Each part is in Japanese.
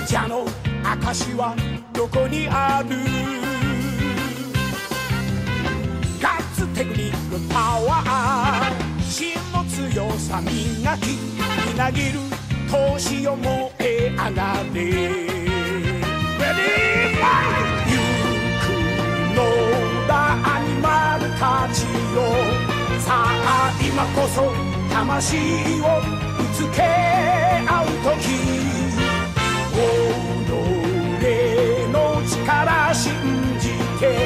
王者の証はどこにある？ガッツテクニックパワー、芯の強さ磨き、みなぎる闘志を燃え上がれ。ゆくのだアニマルたちよ、さあ今こそ魂をぶつけ合う時、己の力信じて、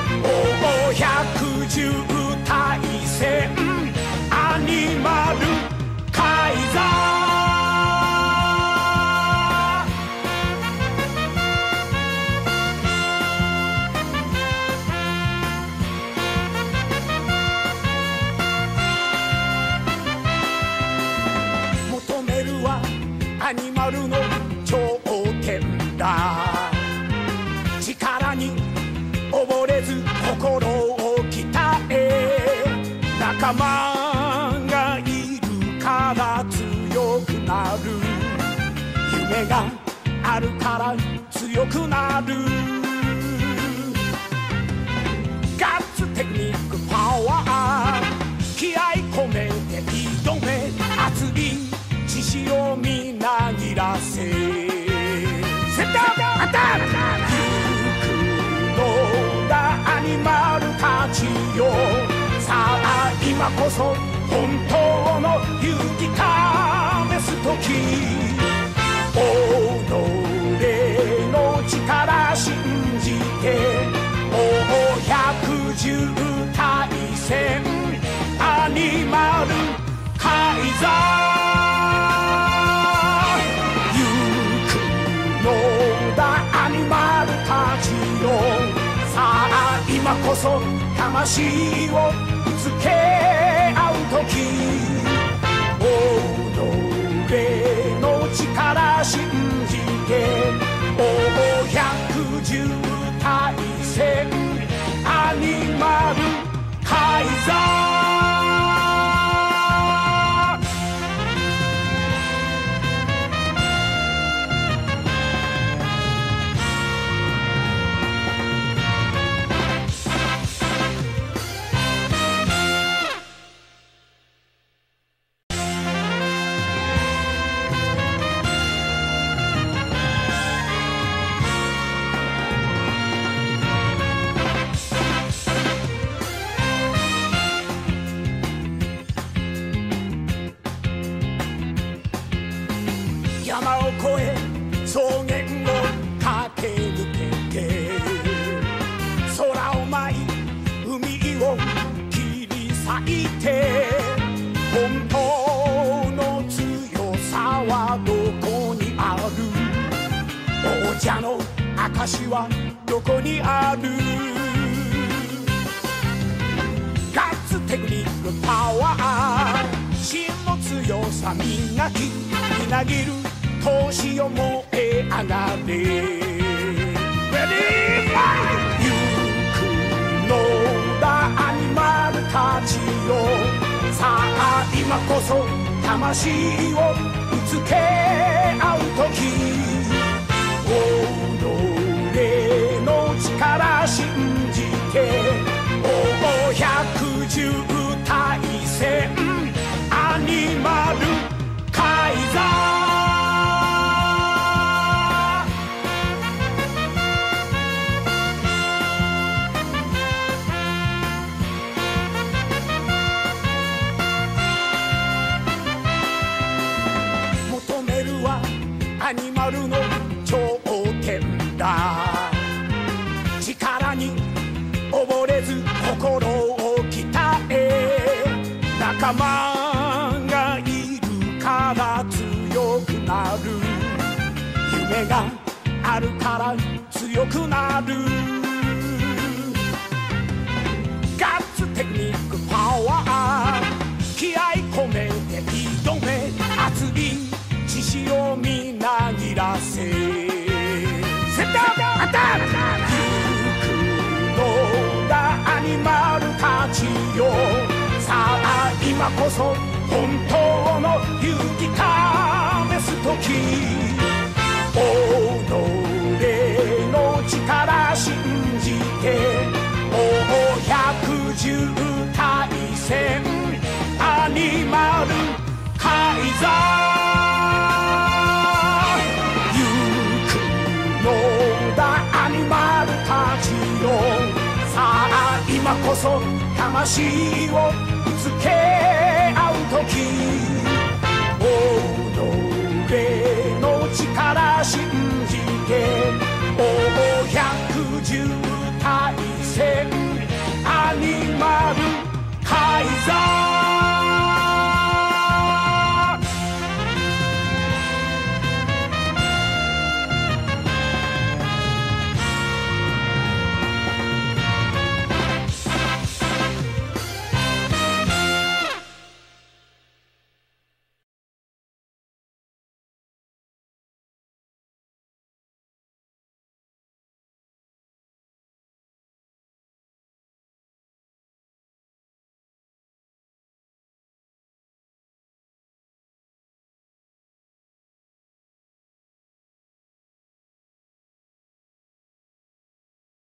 百獣大戦アニマルカイザー。求めるはアニマルの頂点だ。力に溺れず心を鍛え、仲間がいるから強くなる、夢があるから強くなる。ガッツテクニックパワー、気合込めて挑め、熱い獅子をみなぎらせ。セットアタック！アニマルたちよ、さあ今こそ本当の勇気試す時、己の力信じて、百獣大戦アニマルカイザー。ゆくのだアニマルたちよ、さあ今こそ魂をぶつけ合う時、己の力信じて、百獣大戦アニマルカイザー。山を越え草原を駆け抜けて、空を舞い海を切り裂いて、本当の強さはどこにある？王者の証はどこにある？ガッツテクニックパワー、芯の強さ磨き、みなぎる闘志を燃え上がれ。ゆくのだアニマルたちよ、さあ今こそ魂をぶつけ合う時、己の力信じて、百獣大戦アニマルカイザー。アニマルの頂点だ。力に溺れず心を鍛え、仲間がいるから強くなる、夢があるから強くなる。ガッツテクニックパワー、気合込めて挑め、熱い獅子をみなぎらせ。セットアタック！ゆくのだアニマルたちよ、さあ今こそ本当の勇気試す時、己己の力信じて百獣大戦アニマルカイザー行くのだアニマルたちよさあ今こそ魂を